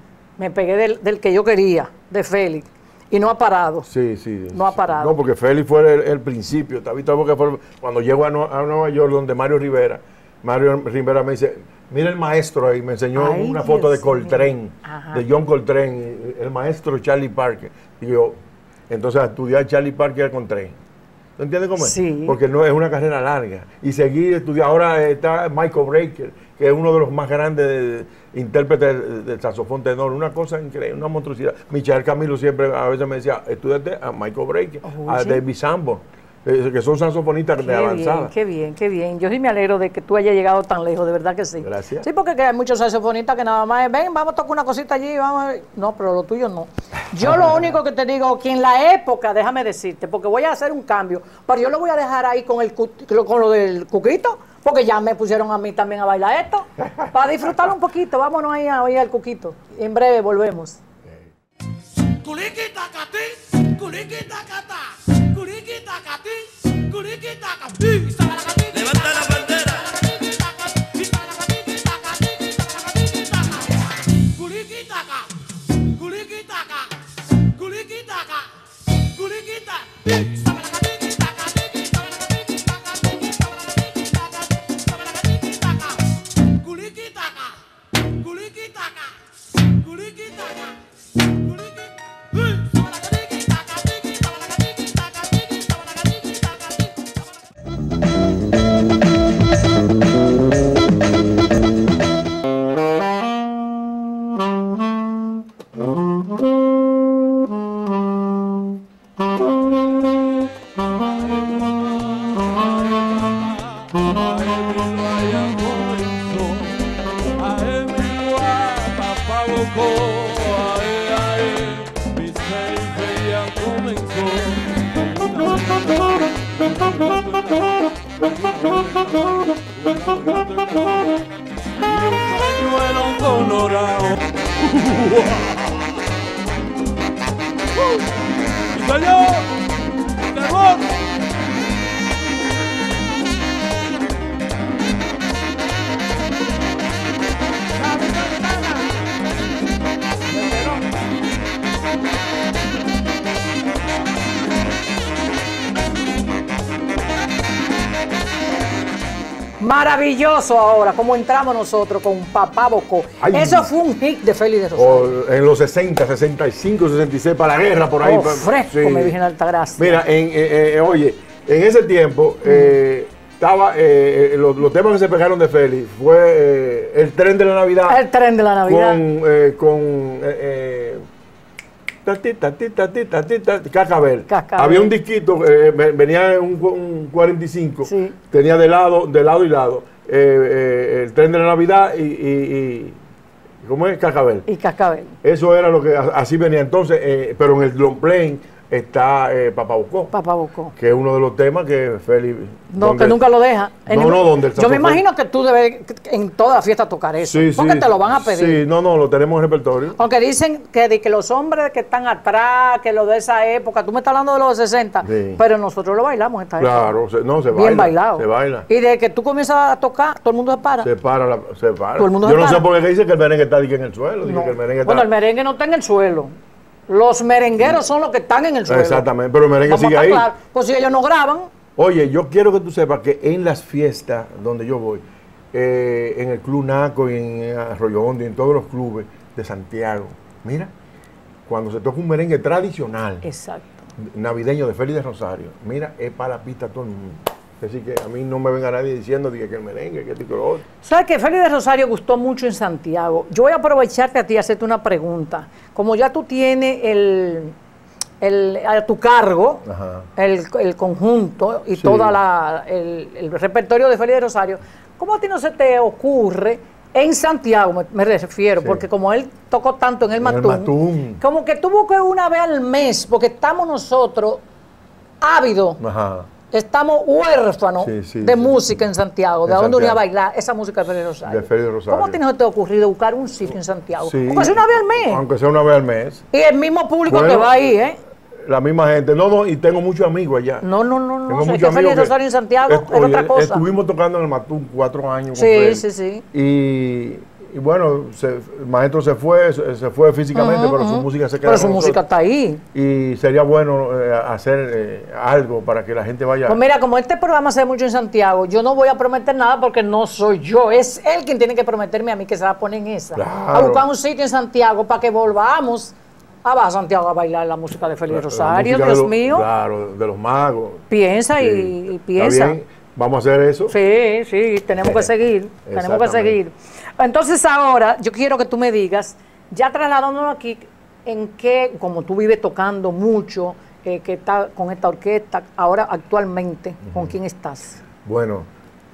Me pegué del, del que yo quería, de Félix. Y no ha parado. Sí, sí. No ha parado. No, porque Félix fue el, el principio. ¿Está visto? Porque fue cuando llego a, no, a Nueva York, donde Mario Rivera, Mario Rivera me dice, mira el maestro ahí, me enseñó Ay, una foto Dios de Coltrane, Ajá. de John Coltrane, el maestro Charlie Parker. Y yo, entonces a estudiar Charlie Parker con Coltrane. ¿Tú entiendes cómo es? Sí. Porque no es una carrera larga. Y seguir estudiando. Ahora está Michael Brecker, que es uno de los más grandes de, de, intérpretes del saxofón tenor. Una cosa increíble, una monstruosidad. Michael Camilo siempre a veces me decía, estudiate a Michael Brecker, Oye. a David Sanborn, eh, que son saxofonistas Qué de avanzada. bien, qué bien, qué bien. Yo sí me alegro de que tú hayas llegado tan lejos, de verdad que sí. Gracias. Sí, porque que hay muchos saxofonistas que nada más es, ven, vamos a tocar una cosita allí, vamos a... No, pero lo tuyo no. Yo lo único que te digo, que en la época, déjame decirte, porque voy a hacer un cambio, pero yo lo voy a dejar ahí con, el, cu- con lo del cuquito, porque ya me pusieron a mí también a bailar esto, para disfrutarlo un poquito. Vámonos ahí a oír al cuquito. En breve volvemos. Culiquitacatí, culiquitacatá, culiquitacatí, culiquitacatí. Levanta la bandera. Culiquitaca, culiquitaca, culiquitaca, culiquita. Maravilloso ahora, como entramos nosotros con Papá Bocó. Ay. Eso fue un hit de Félix de Rosario. O en los sesenta, sesenta y cinco, sesenta y seis, para la guerra, por ahí. Oh, fresco, Sí. me Virgen Altagracia. Mira, en, eh, eh, oye, en ese tiempo eh, estaba, eh, eh, los, los temas que se pegaron de Félix fue eh, el tren de la Navidad. El tren de la Navidad. Con, eh, con eh, eh, tati, tati, tati, tati, tati, Cascabel. Cascabel. Había un disquito, eh, ve- venía un, un cuarenta y cinco, Sí. tenía de lado, de lado y lado, eh, eh, el tren de la Navidad y, y, y ¿cómo es? Cascabel. Y Cascabel. Eso era lo que a- así venía entonces, eh, pero en el long plane está eh, Papá Bocó, Papá Bocó. que es uno de los temas que Félix... No, donde- que nunca lo deja. En No, el- no, donde el Yo me saxofón- imagino que tú debes en toda la fiesta tocar eso. Sí, porque sí, te lo van a pedir. Sí, no, no, lo tenemos en repertorio. Aunque dicen que, de que los hombres que están atrás, que lo de esa época, tú me estás hablando de los sesenta, Sí. pero nosotros lo bailamos en esta época. Claro, se- no, se baila. Bien bailado. Se baila. Y de que tú comienzas a tocar, todo el mundo se para. Se para, la, se para. Todo el mundo Yo se no para. sé por qué dice que el merengue está dique, en el suelo. dice No. que el merengue está... Bueno, el merengue no está en el suelo. Los merengueros son los que están en el suelo. Exactamente, pero el merengue Vamos a sigue estar ahí. claros. Pues si ellos no graban, Oye, yo quiero que tú sepas que en las fiestas donde yo voy, eh, en el Club Naco y en Arroyo Hondo y en todos los clubes de Santiago, mira, cuando se toca un merengue tradicional, exacto. navideño de Félix de Rosario, mira, es para la pista todo el mundo. Así que a mí no me venga nadie diciendo diga, que el merengue, que esto y que lo otro. ¿Sabes que Félix de Rosario gustó mucho en Santiago? Yo voy a aprovecharte a ti y hacerte una pregunta. Como ya tú tienes el, el, a tu cargo Ajá. el, el conjunto y Sí. todo el, el repertorio de Félix de Rosario, ¿cómo a ti no se te ocurre en Santiago, me, me refiero, Sí. porque como él tocó tanto en el En el Matún, Matún. como que tuvo que una vez al mes, porque estamos nosotros ávidos, Ajá. estamos huérfanos Sí, sí, de sí. música en Santiago, de En dónde unir a Santiago. bailar esa música de Félix de Rosario. De Félix de Rosario. ¿Cómo a ti no se te ha ocurrido buscar un sitio en Santiago? Sí. Aunque sea una vez al mes. Aunque sea una vez al mes. Y el mismo público Bueno, que va ahí, ¿eh? La misma gente. No, no, y tengo muchos amigos allá. No, no, no, no. Tengo Es que muchos Félix amigos de Rosario en Santiago est- es oye, otra cosa. Estuvimos tocando en el Matún cuatro años. con Sí, Félix. sí, sí. Y, y bueno, se, el maestro se fue, se, se fue físicamente, uh -huh, pero su música se quedó. Pero su música está ahí. Y sería bueno eh, hacer eh, algo para que la gente vaya. Pues mira, como este programa se ve mucho en Santiago, yo no voy a prometer nada porque no soy yo, es él quien tiene que prometerme a mí que se va a poner en esa. Claro. A buscar un sitio en Santiago para que volvamos a bajar a Santiago a bailar la música de Félix Rosario, Dios de los, mío. Claro, de los magos. Piensa sí. y, y piensa. ¿Está bien? Vamos a hacer eso. Sí, sí, tenemos que seguir, tenemos que seguir. Entonces ahora yo quiero que tú me digas, ya trasladándonos aquí, en qué, como tú vives tocando mucho, eh, que está con esta orquesta, ahora actualmente, uh-huh. ¿con quién estás? Bueno,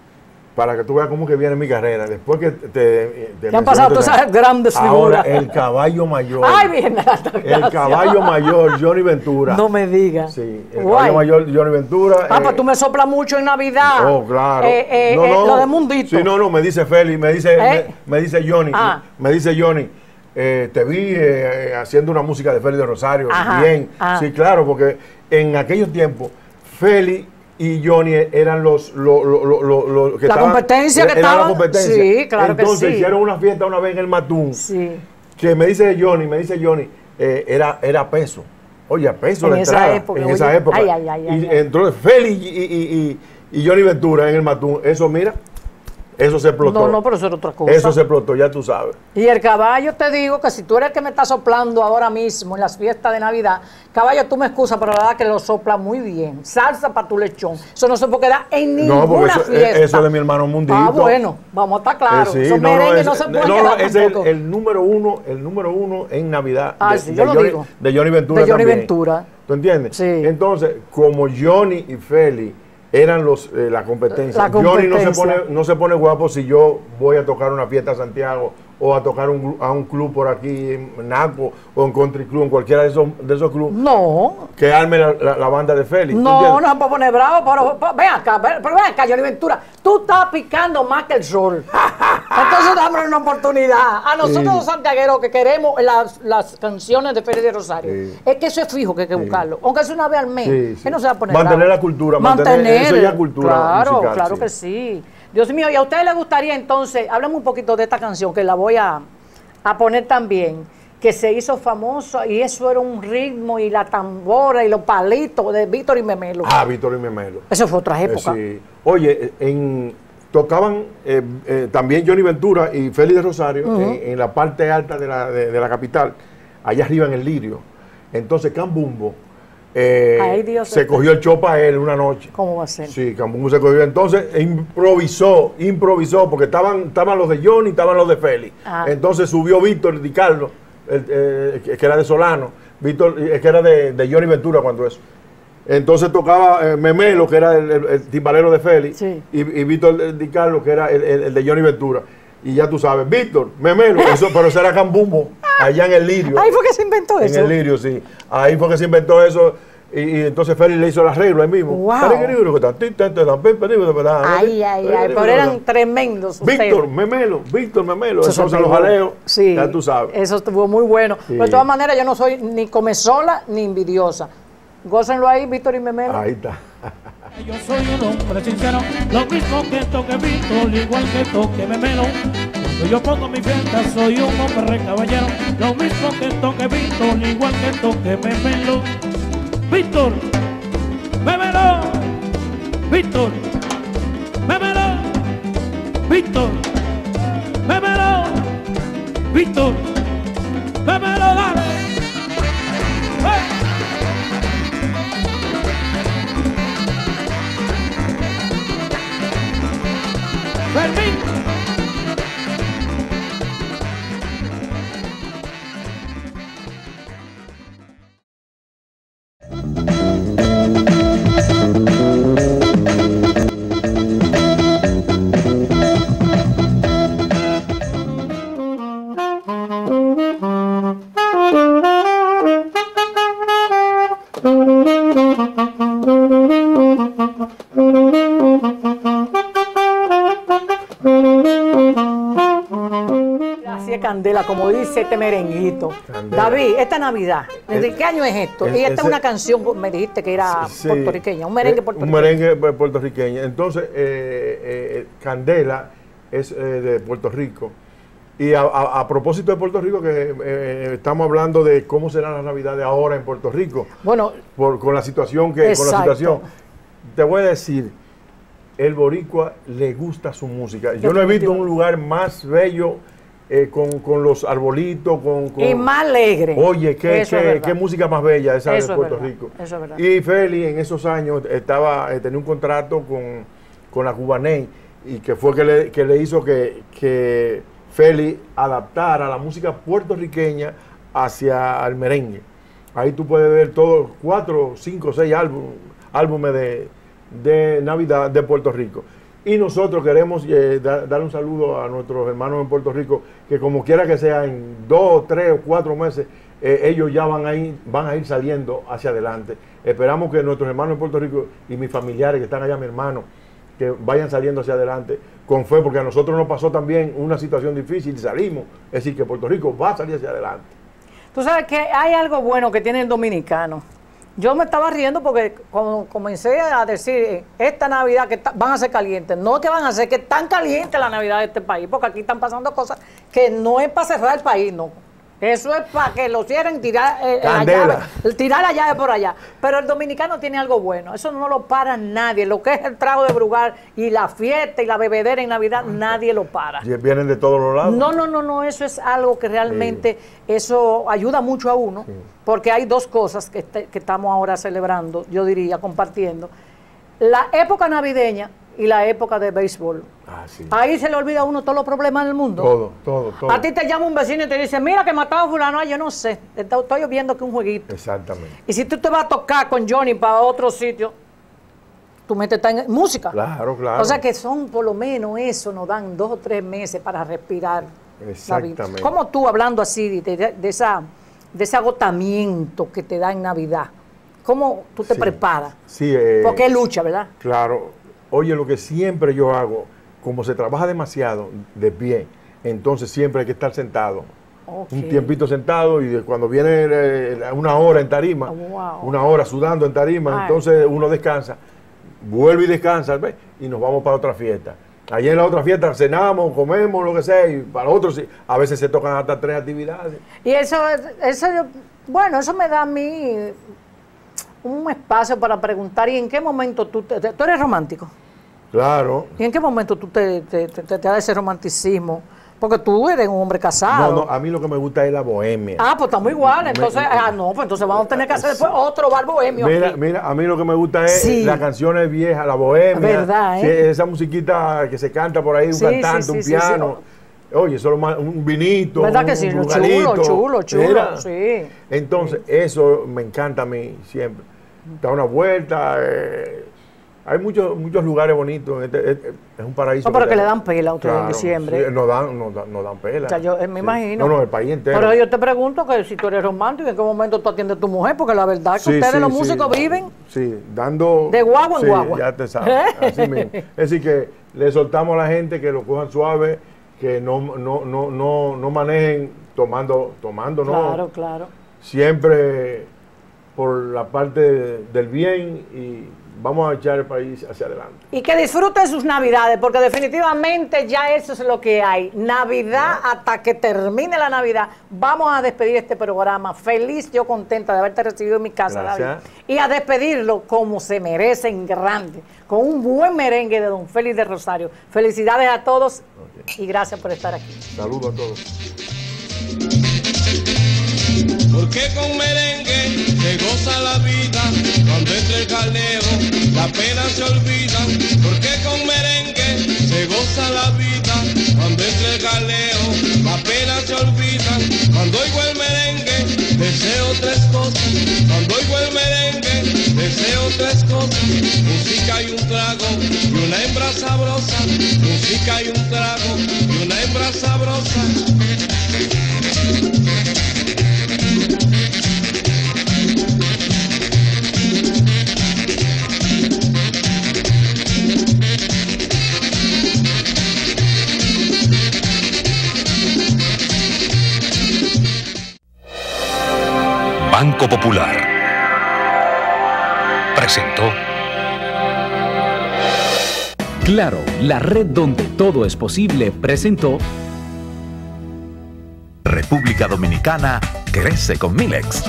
para que tú veas cómo que viene mi carrera, después que te... te han pasado todas esas grandes figuras. Ahora, el caballo mayor. Ay, bien, el caballo mayor, Johnny Ventura. No me digas. Sí, el Guay. caballo mayor, Johnny Ventura. Ah, eh, pues tú me soplas mucho en Navidad. Oh, claro. Eh, eh, no, no, eh, lo de Mundito. Sí, no, no, me dice Félix, me dice, ¿Eh? me, me dice Johnny, ah. me dice Johnny, eh, te vi eh, haciendo una música de Félix de Rosario. Ajá. Bien. Ah. Sí, claro, porque en aquellos tiempos, Félix y Johnny eran los, los, los, los, los que la estaban, competencia que era estaba. la competencia. Sí, claro Entonces que sí. hicieron una fiesta una vez en el Matún. Sí. Que me dice Johnny, me dice Johnny, eh, era, era peso. Oye, peso en la esa entrada. Época, en oye, esa época. Ay, ay, ay, y ay, entró Félix y, y, y, y Johnny Ventura en el Matún. Eso, mira, eso se explotó. No, no, pero eso era otra cosa. Eso se explotó, ya tú sabes. Y el caballo, te digo que si tú eres el que me está soplando ahora mismo en las fiestas de Navidad, caballo, tú me excusas, pero la verdad que lo sopla muy bien. Salsa para tu lechón. Eso no se puede quedar en ninguna no, porque eso, fiesta. Eso es de mi hermano Mundito. Ah, bueno, vamos a estar claros. Eh, sí, Esos no, merengues no, no se pueden no, quedar no, es el, tampoco. el número uno, el número uno en Navidad. Ah, de, sí, de yo lo Johnny, digo. De Johnny Ventura De Johnny también. Ventura. ¿Tú entiendes? Sí. Entonces, como Johnny y Félix eran los eh, la, competencia. la competencia. Johnny no se pone no se pone guapo si yo voy a tocar una fiesta a Santiago o a tocar un, a un club por aquí en Naco o en Country Club, en cualquiera de esos, de esos clubes. No. Que arme la, la, la banda de Félix. No, no se puede poner bravo, pero, pero ven acá, pero ven acá, Johnny Ventura, tú estás picando más que el sol. Entonces dame una oportunidad. A nosotros sí. los santiagueros que queremos las, las canciones de Félix de Rosario, sí. es que eso es fijo que hay que sí. buscarlo. Aunque es una vez al mes, sí, sí. que no se va a poner mantener bravo. la cultura, mantener, mantener eso ya cultura claro, musical, claro sí. que sí. Dios mío, y a ustedes les gustaría entonces, háblame un poquito de esta canción que la voy a, a poner también, que se hizo famosa y eso era un ritmo y la tambora y los palitos de Víctor y Memelo. Ah, Víctor y Memelo. Eso fue otra época. Eh, sí. Oye, en, tocaban eh, eh, también Johnny Ventura y Félix de Rosario uh-huh. en, en la parte alta de la, de, de la capital, allá arriba en el Lirio. Entonces Cambumbo eh, Ay, Dios se Dios. cogió el chopa a él una noche. ¿Cómo va a ser? Sí, Cambumbo se cogió. Entonces improvisó, improvisó, porque estaban, estaban los de Johnny, estaban los de Félix. Ah. Entonces subió Víctor Di Carlo, el, eh, que era de Solano, Víctor, que era de, de Johnny Ventura cuando eso. Entonces tocaba eh, Memelo, que era el, el, el timbalero de Félix, sí. y, y Víctor Di Carlo, que era el, el, el de Johnny Ventura. Y ya tú sabes, Víctor, Memelo, eso, pero eso era Cambumbo, allá en el Lirio. Ahí fue que se inventó eso. En el Lirio, sí. Ahí fue que se inventó eso. Y, y entonces Félix le hizo el arreglo ahí mismo. Wow. Ay, ay, ay, pero eran tremendos. Víctor, Memelo, Víctor, Memelo. Eso entonces los jaleos, sí, ya tú sabes. Eso estuvo muy bueno. Sí. Pero de todas maneras, yo no soy ni comezola ni envidiosa. Gócenlo ahí, Víctor y Memelo. Ahí está. Yo soy un hombre sincero, lo mismo que toque Víctor, igual que toque Memelo. Cuando yo pongo mi fiesta, soy un hombre caballero, lo mismo que toque Víctor, igual que toque Memelo. Víctor, Memelo, Víctor, Memelo, Víctor, Memelo, Víctor, Memelo, dale. ¡Hey! Fermín. Candela, como dice este merenguito. Candela. David, esta Navidad, ¿desde el, qué año es esto? El, y esta ese, es una canción, me dijiste que era sí, puertorriqueña, un merengue puertorriqueño. Un merengue puertorriqueño. Entonces, eh, eh, Candela es eh, de Puerto Rico Y a, a, a propósito de Puerto Rico, que eh, estamos hablando de cómo serán las Navidades ahora en Puerto Rico. Bueno, por, con la situación que exacto. con la situación. Te voy a decir, el boricua le gusta su música. Yo no he visto un lugar más bello eh, con, con los arbolitos, con, con... Y más alegre. Oye, qué, qué, qué música más bella esa Eso de Puerto es Rico. Eso es verdad. Y Feli en esos años estaba eh, tenía un contrato con, con la Cubaney y que fue que le, que le hizo que, que Feli adaptara la música puertorriqueña hacia el merengue. Ahí tú puedes ver todos cuatro, cinco, seis álbumes, álbumes de, de Navidad de Puerto Rico. Y nosotros queremos eh, da, darle un saludo a nuestros hermanos en Puerto Rico, que como quiera que sea, en dos, tres o cuatro meses, eh, ellos ya van a, ir, van a ir saliendo hacia adelante. Esperamos que nuestros hermanos en Puerto Rico y mis familiares que están allá, mi hermano, que vayan saliendo hacia adelante con fe, porque a nosotros nos pasó también una situación difícil y salimos. Es decir, que Puerto Rico va a salir hacia adelante. Tú sabes que hay algo bueno que tiene el dominicano. Yo me estaba riendo porque como comencé a decir, esta Navidad que van a ser calientes, no es que van a ser, que están calientes la Navidad de este país, porque aquí están pasando cosas que no es para cerrar el país, no. Eso es para que lo cierren, tirar eh, la llave, tirar la llave por allá. Pero el dominicano tiene algo bueno, eso no lo para nadie. Lo que es el trago de Brugal y la fiesta y la bebedera en Navidad, nadie lo para. Y vienen de todos los lados. No, no, no, no, eso es algo que realmente, sí. eso ayuda mucho a uno, sí. porque hay dos cosas que, este, que estamos ahora celebrando, yo diría, compartiendo. La época navideña y la época de béisbol. Ah, sí. Ahí se le olvida a uno todos los problemas del mundo. Todo, todo, todo. A ti te llama un vecino y te dice, mira que mataron a fulano, yo no sé, estoy viendo que es un jueguito. Exactamente. Y si tú te vas a tocar con Johnny para otro sitio, tu mente está en música. Claro, claro. O sea que son por lo menos eso, nos dan dos o tres meses para respirar. Exactamente. ¿Cómo tú, hablando así de, de, de, esa, de ese agotamiento que te da en Navidad, cómo tú te sí. preparas? Sí. Eh, Porque es lucha, ¿verdad? Claro. Oye, lo que siempre yo hago, como se trabaja demasiado de pie, entonces siempre hay que estar sentado. Okay. Un tiempito sentado y cuando viene eh, una hora en tarima, oh, wow. una hora sudando en tarima, Ay. entonces uno descansa, vuelve y descansa, ¿ves? Y nos vamos para otra fiesta. Allí en la otra fiesta cenamos, comemos, lo que sea, y para otros a veces se tocan hasta tres actividades. Y eso, eso bueno, eso me da a mí un espacio para preguntar, ¿y en qué momento tú, te, tú eres romántico? Claro. ¿Y en qué momento tú te, te, te, te, te da ese romanticismo? Porque tú eres un hombre casado. No, no, a mí lo que me gusta es la bohemia. Ah, pues estamos igual. Entonces, me, ah, no, pues entonces vamos a tener que hacer después otro bar bohemio. Mira, aquí. mira, a mí lo que me gusta es sí. las canciones viejas, la bohemia. ¿Verdad, eh? Sí, esa musiquita que se canta por ahí, un sí, cantante, sí, sí, un sí, piano. Sí, sí. Oye, solo un vinito. ¿Verdad que un, sí? Un chulo, chulo, chulo. Mira. Sí. Entonces, sí. eso me encanta a mí siempre. Da una vuelta. Eh, hay muchos muchos lugares bonitos. Este, este, es un paraíso. No, pero que, que le dan pela a ustedes claro, en diciembre. Sí, no dan, no, no dan pela. O sea, yo me sí. imagino. No, no, el país entero. Pero yo te pregunto que si tú eres romántico, ¿en qué momento tú atiendes a tu mujer? Porque la verdad es que sí, ustedes sí, los músicos sí, viven sí, dando, de guagua en sí, guagua. Ya te sabes, así mismo. Es decir, que le soltamos a la gente que lo cojan suave, que no, no, no, no, no manejen tomando, tomando, no. Claro, claro. Siempre por la parte de, del bien y vamos a echar el país hacia adelante. Y que disfruten sus Navidades, porque definitivamente ya eso es lo que hay. Navidad, ¿no? Hasta que termine la Navidad. Vamos a despedir este programa. Feliz, yo contenta de haberte recibido en mi casa, Gracias. David. Y a despedirlo como se merece, en grande, con un buen merengue de don Félix de Rosario. Felicidades a todos okay. y gracias por estar aquí. Saludos a todos. Porque con merengue se goza la vida, cuando entra el carnero la pena se olvida. Porque con merengue se goza la vida, cuando entra el carnero la pena se olvida. Cuando oigo el merengue deseo tres cosas, cuando oigo el merengue deseo tres cosas. Música y un trago y una hembra sabrosa, música y un trago y una hembra sabrosa. Banco Popular presentó Claro, la red donde todo es posible presentó República Dominicana crece con Milex.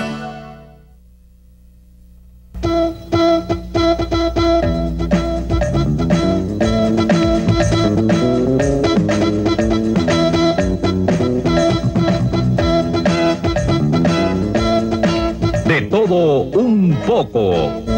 De todo un poco.